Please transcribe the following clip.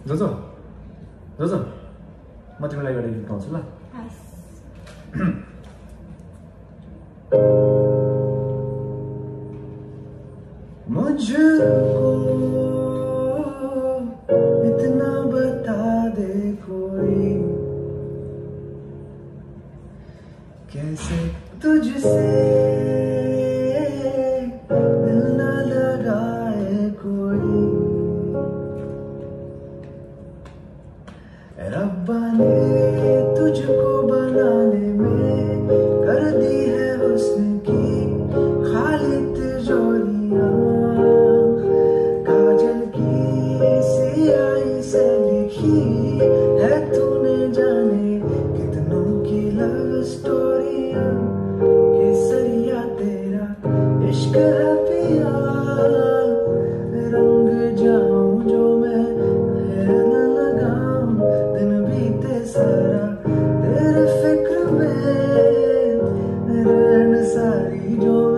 जोजो जोजो म तिमीलाई एउटा गीत गाउँछु ल। मुझको इतना बता दे कोई, कैसे तुझसे दिल न लगाए कोई। रब्बा ने तुझको बनाने में कर दी है हुस्न की खाली तिजोरियां, काजल की सियाही से लिखी है तूने जाने कितनों की लव स्टोरियां। केसरिया तेरा इश्क है पिया, रंग जाऊं जो मैं है न लगाऊं, दिन बीते सारा तेरे फिक्र में, रहन सारी जो